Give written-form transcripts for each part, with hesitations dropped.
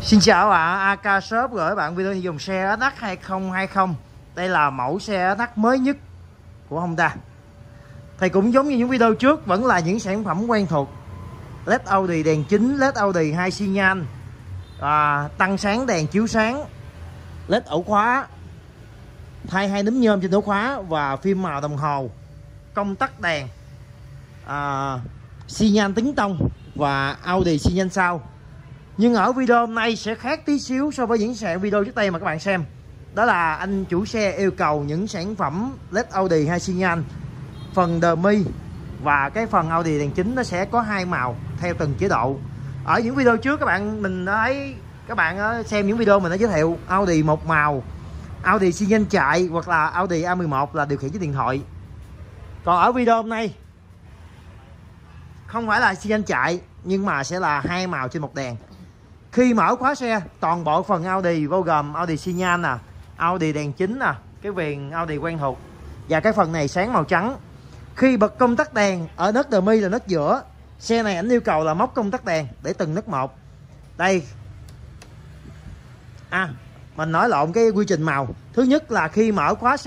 Xin chào ạ, AK Shop gửi bạn video dùng xe SH 2020. Đây là mẫu xe SH mới nhất của Honda. Thì cũng giống như những video trước, vẫn là những sản phẩm quen thuộc. LED Audi đèn chính, LED Audi 2 xi nhan, tăng sáng đèn chiếu sáng, LED ổ khóa, thay 2 nấm nhôm trên ổ khóa và phim màu đồng hồ, công tắc đèn, xi nhan tính tông và Audi xi nhan sau. Nhưng ở video hôm nay sẽ khác tí xíu so với những video trước đây mà các bạn xem. Đó là anh chủ xe yêu cầu những sản phẩm LED Audi 2 xi nhan, phần đờ mi và cái phần Audi đèn chính nó sẽ có 2 màu theo từng chế độ. Ở những video trước mình thấy các bạn xem những video mình đã giới thiệu Audi một màu, Audi xi nhan chạy hoặc là Audi A11 là điều khiển với điện thoại. Còn ở video hôm nay không phải là xi nhan chạy nhưng mà sẽ là 2 màu trên một đèn. Khi mở khóa xe, toàn bộ phần Audi bao gồm Audi xi nhan nè, Audi đèn chính nè, cái viền Audi quen thuộc và cái phần này sáng màu trắng. Khi bật công tắc đèn ở nấc đờ mi là nấc giữa, xe này anh yêu cầu là móc công tắc đèn để từng nấc một. Đây, mình nói lộn cái quy trình màu. Thứ nhất là khi mở khóa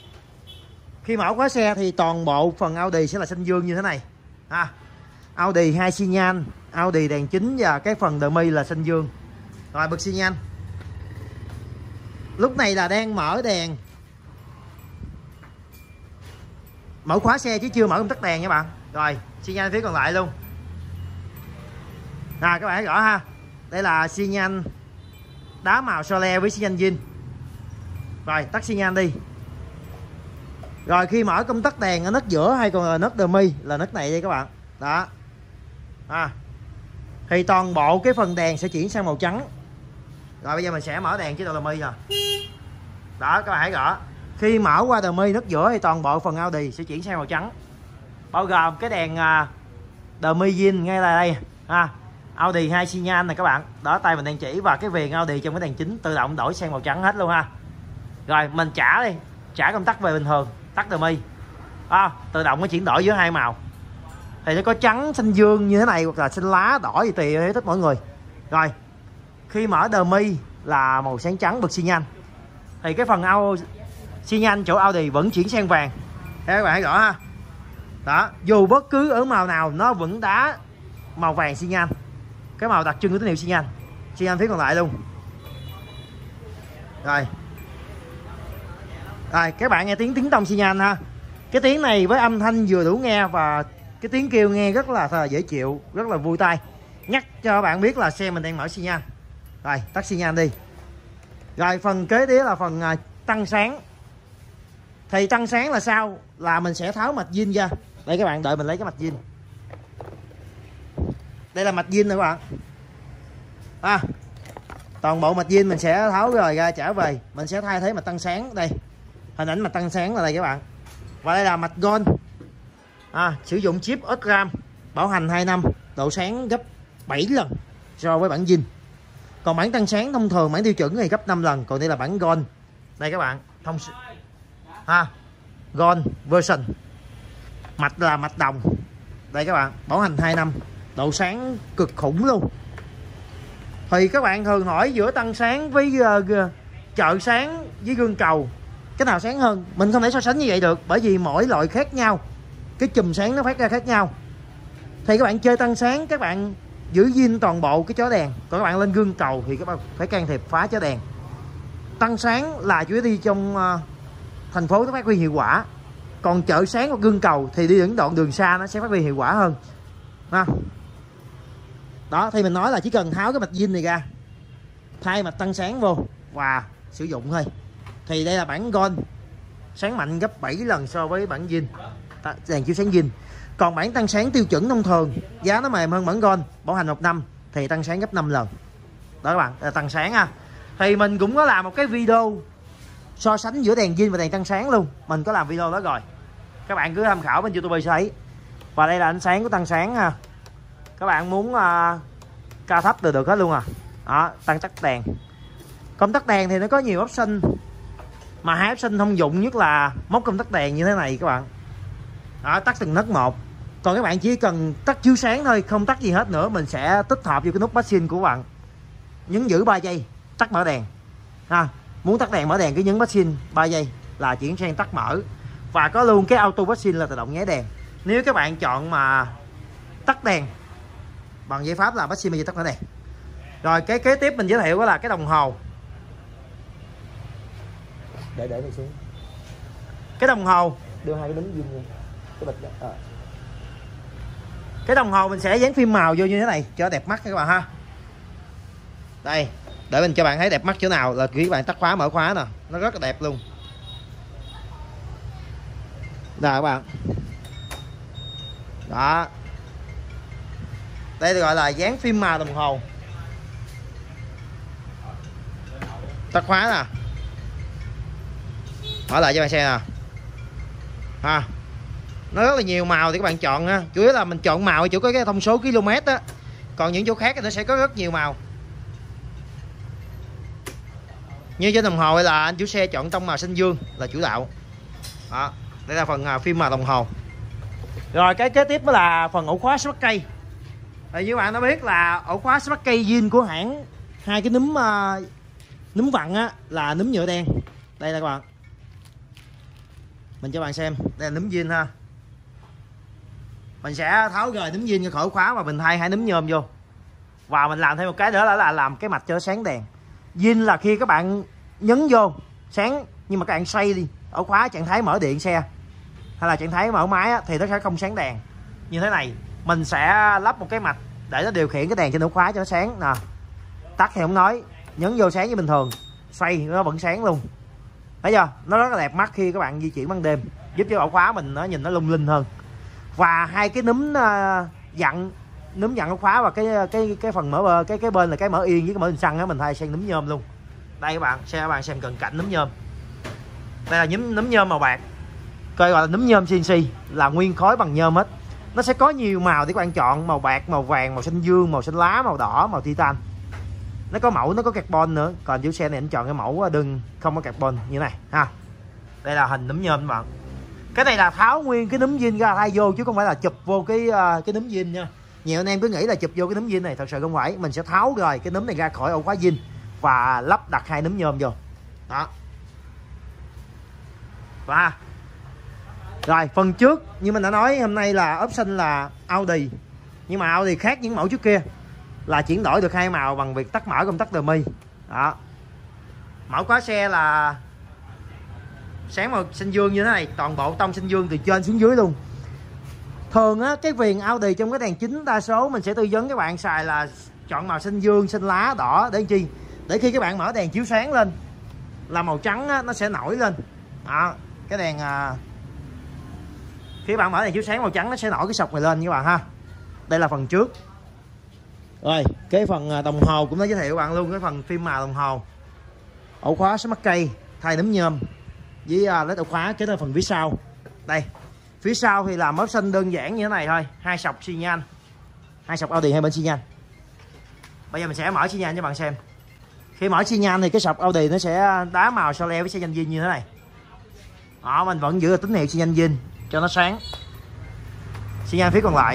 xe thì toàn bộ phần Audi sẽ là xanh dương như thế này. Audi 2 xi nhan, Audi đèn chính và cái phần đờ mi là xanh dương. Rồi bật xi nhan. Lúc này là đang mở đèn, mở khóa xe chứ chưa mở công tắc đèn nha bạn. Rồi xi nhan phía còn lại luôn. Các bạn thấy rõ ha. Đây là xi nhan đá màu sole với xi nhan zin. Rồi tắt xi nhan đi. Rồi khi mở công tắc đèn ở nấc giữa hay còn là nấc đờ mi là nấc này đây các bạn. Đó. Thì toàn bộ cái phần đèn sẽ chuyển sang màu trắng. Rồi bây giờ mình sẽ mở đèn chế độ đờ mi nè. Đó các bạn thấy rõ. Khi mở qua đờ mi nấc giữa thì toàn bộ phần Audi sẽ chuyển sang màu trắng. Bao gồm cái đèn đờ mi zin ngay là đây. Audi 2 xi nhan này các bạn. Đó tay mình đang chỉ và cái viền Audi trong cái đèn chính tự động đổi sang màu trắng hết luôn ha. Rồi mình trả công tắc về bình thường, tắt đờ mi. Tự động nó chuyển đổi giữa 2 màu. Thì nó có trắng, xanh dương như thế này hoặc là xanh lá, đỏ gì tùy thích mọi người. Rồi khi mở đờ mi là màu sáng trắng bật xi nhan. Thì cái phần xi nhan chỗ Audi vẫn chuyển sang vàng. Thế các bạn thấy rõ ha. Đó, dù bất cứ ở màu nào nó vẫn đá màu vàng xi nhan. Cái màu đặc trưng của tín hiệu xi nhan. Xi nhan phía còn lại luôn. Rồi các bạn nghe tiếng tông xi nhan ha. Cái tiếng này với âm thanh vừa đủ nghe và cái tiếng kêu nghe rất là dễ chịu, rất là vui tai. Nhắc cho bạn biết là xe mình đang mở xi nhan. Rồi tắt xi nhan đi. Rồi phần kế tiếp là phần tăng sáng. Thì tăng sáng là sao? Là mình sẽ tháo mạch zin ra. Đây các bạn đợi mình lấy cái mạch zin. Đây là mạch zin nè các bạn. Toàn bộ mạch zin mình sẽ tháo rồi ra trở về. Mình sẽ thay thế mạch tăng sáng. Đây, hình ảnh mạch tăng sáng là đây các bạn. Và đây là mạch Gold. Sử dụng chip Osram, bảo hành 2 năm, độ sáng gấp 7 lần so với bản zin. Còn bản tăng sáng thông thường, bản tiêu chuẩn thì gấp 5 lần. Còn đây là bản Gold. Đây các bạn, Gold version. Mạch là mạch đồng. Đây các bạn, bảo hành 2 năm, độ sáng cực khủng luôn. Thì các bạn thường hỏi giữa tăng sáng với chợ sáng với gương cầu, cái nào sáng hơn? Mình không thể so sánh như vậy được, bởi vì mỗi loại khác nhau, cái chùm sáng nó phát ra khác nhau. Thì các bạn chơi tăng sáng, các bạn giữ zin toàn bộ cái chó đèn. Còn các bạn lên gương cầu thì các bạn phải can thiệp phá chó đèn. Tăng sáng là chỉ đi trong thành phố nó phát huy hiệu quả. Còn chợ sáng hoặc gương cầu thì đi những đoạn đường xa nó sẽ phát huy hiệu quả hơn. Đó thì mình nói là chỉ cần tháo cái mạch zin này ra, thay mạch tăng sáng vô và sử dụng thôi. Thì đây là bản Gold, sáng mạnh gấp 7 lần so với bản zin, đèn chiếu sáng zin. Còn bản tăng sáng tiêu chuẩn thông thường, giá nó mềm hơn bản Gold, bảo hành 1 năm thì tăng sáng gấp 5 lần. Đó các bạn, là tăng sáng ha. Thì mình cũng có làm một cái video so sánh giữa đèn zin và đèn tăng sáng luôn. Mình có làm video đó rồi. Các bạn cứ tham khảo bên YouTube sẽ thấy. Và đây là ánh sáng của tăng sáng ha. Các bạn muốn cao thấp được hết luôn tăng tắt đèn. Công tắc đèn thì nó có nhiều option, mà 2 option thông dụng nhất là móc công tắc đèn như thế này các bạn. Tắt từng nấc một. Còn các bạn chỉ cần tắt chiếu sáng thôi, không tắt gì hết nữa, mình sẽ tích hợp vô cái nút passing của bạn. nhấn giữ 3 giây tắt mở đèn ha. Muốn tắt đèn mở đèn cứ nhấn bát xin 3 giây là chuyển sang tắt mở, và có luôn cái auto bát xin là tự động nháy đèn. Nếu các bạn chọn mà tắt đèn bằng giải pháp là bát xin bây giờ tắt mở đèn. Rồi cái kế tiếp mình giới thiệu đó là cái đồng hồ. Để này xuống. Cái đồng hồ đưa hai cái đính zin nha. Cái bịch đó. Cái đồng hồ mình sẽ dán phim màu vô như thế này cho đẹp mắt các bạn ha. Đây, để mình cho bạn thấy đẹp mắt chỗ nào là khi các bạn tắt khóa mở khóa nè, nó rất là đẹp luôn. Đây các bạn. Đó. Đây gọi là dán phim màu đồng hồ. Tắt khóa nè. Mở lại cho bạn xem nè. Ha. Nó rất là nhiều màu thì các bạn chọn ha. Chủ yếu là mình chọn màu ở chỗ có cái thông số km á. Còn những chỗ khác thì nó sẽ có rất nhiều màu. Như trên đồng hồ là anh chủ xe chọn tông màu xanh dương là chủ đạo. Đó, đây là phần phim màu đồng hồ. Rồi cái kế tiếp đó là phần ổ khóa Smart Key. Thì như bạn đã biết là ổ khóa Smart Key zin của hãng, hai cái núm vặn á là núm nhựa đen. Đây là các bạn. Mình cho bạn xem, đây là núm zin ha. Mình sẽ tháo rời núm zin khỏi khóa và mình thay hai núm nhôm vô. Và mình làm thêm một cái nữa là làm cái mạch cho sáng đèn. Zin là khi các bạn nhấn vô sáng, nhưng mà các bạn xoay đi ổ khóa trạng thái mở điện xe hay là trạng thái mở máy á, thì nó sẽ không sáng đèn. Như thế này mình sẽ lắp một cái mạch để nó điều khiển cái đèn trên ổ khóa cho nó sáng nè. Tắt thì không nói, nhấn vô sáng như bình thường, xoay nó vẫn sáng luôn. Thấy chưa? Nó rất là đẹp mắt khi các bạn di chuyển ban đêm, giúp cho ổ khóa mình nó nhìn nó lung linh hơn. Và hai cái núm dặn ổ khóa và cái phần mở cái bên là cái mở yên với cái mở hình xăng á, mình thay sang núm nhôm luôn. Đây các bạn xem cận cảnh núm nhôm. Đây là núm nhôm màu bạc, coi gọi là núm nhôm CNC, là nguyên khối bằng nhôm hết. Nó sẽ có nhiều màu để các bạn chọn, màu bạc, màu vàng, màu xanh dương, màu xanh lá, màu đỏ, màu titan. Nó có mẫu, nó có carbon nữa. Còn chủ xe này anh chọn cái mẫu đừng không có carbon như này ha. Đây là hình núm nhôm các bạn. Cái này là tháo nguyên cái núm zin ra thay vô chứ không phải là chụp vô cái núm zin nha. Nhiều anh em cứ nghĩ là chụp vô cái núm zin này, thật sự không phải. Mình sẽ tháo rồi cái núm này ra khỏi ổ khóa zin và lắp đặt hai núm nhôm vô. Đó. Và rồi phần trước như mình đã nói, hôm nay là option là Audi. Nhưng mà Audi khác những mẫu trước kia là chuyển đổi được hai màu bằng việc tắt mở công tắc dummy. Đó. Mẫu khóa xe là sáng màu xanh dương như thế này, toàn bộ tông xanh dương từ trên xuống dưới luôn. Thường á, cái viền Audi trong cái đèn chính đa số mình sẽ tư vấn các bạn xài là chọn màu xanh dương, xanh lá, đỏ để chi? Để khi các bạn mở đèn chiếu sáng lên là màu trắng á, nó sẽ nổi lên. Đó, cái đèn khi bạn mở đèn chiếu sáng màu trắng nó sẽ nổi cái sọc này lên các bạn ha. Đây là phần trước. Rồi, cái phần đồng hồ cũng đã giới thiệu các bạn luôn, cái phần phim màu đồng hồ. Ổ khóa Smart Key thay núm nhôm với led ổ khóa. Cái là phần phía sau. Đây, phía sau thì làm option đơn giản như thế này thôi, hai sọc xi nhan, hai sọc Audi hai bên xi nhan. Bây giờ mình sẽ mở xi nhan cho bạn xem. Khi mở xi nhan thì cái sọc Audi nó sẽ đá màu so le với xi nhan zin như thế này. Đó, mình vẫn giữ được tín hiệu xi nhan zin cho nó sáng. Xi nhan phía còn lại.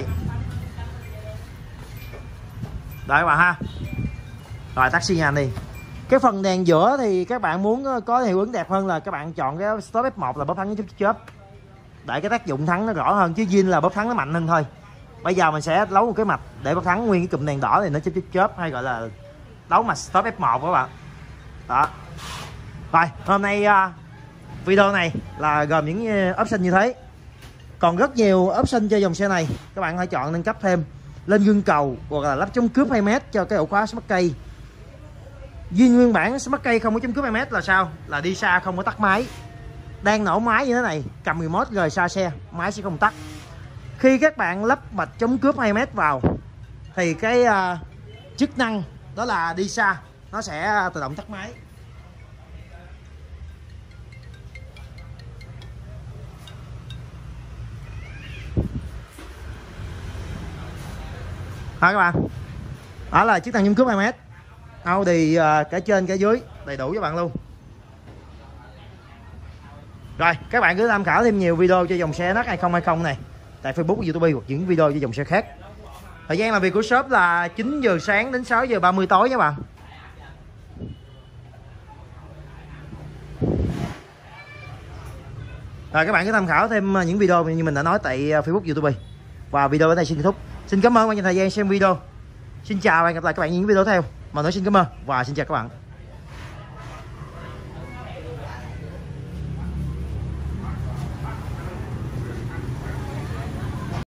Đấy các bạn ha. Rồi tắt xi nhan đi. Cái phần đèn giữa thì các bạn muốn có hiệu ứng đẹp hơn là các bạn chọn cái stop F1 là bóp thắng chớp để cái tác dụng thắng nó rõ hơn, chứ zin là bóp thắng nó mạnh hơn thôi. Bây giờ mình sẽ đấu một cái mạch để bóp thắng nguyên cái cụm đèn đỏ này nó chớp hay gọi là đấu mạch stop F1 các bạn. Đó. Rồi hôm nay video này là gồm những option như thế. Còn rất nhiều option cho dòng xe này, các bạn hãy chọn nâng cấp thêm, lên gương cầu hoặc là lắp chống cướp 2m cho cái ổ khóa Smart Key. Duy nguyên bản Smart Key không có chống cướp 2m là sao? Là đi xa không có tắt máy. Đang nổ máy như thế này, cầm remote rời xa xe, máy sẽ không tắt. Khi các bạn lắp mạch chống cướp 2m vào thì cái chức năng đó là đi xa nó sẽ tự động tắt máy. Đó các bạn. Đó là chức năng chống cướp 2m. Audi cả trên cả dưới đầy đủ cho bạn luôn. Rồi các bạn cứ tham khảo thêm nhiều video cho dòng xe NX 2020 này tại Facebook, YouTube hoặc những video cho dòng xe khác. Thời gian làm việc của shop là 9 giờ sáng đến 6 giờ 30 tối các bạn. Rồi các bạn cứ tham khảo thêm những video như mình đã nói tại Facebook, YouTube và video ở đây xin kết thúc. Xin cảm ơn các bạn dành thời gian xem video. Xin chào và hẹn gặp lại các bạn những video tiếp theo. Mà nói xin cảm ơn và xin chào các bạn.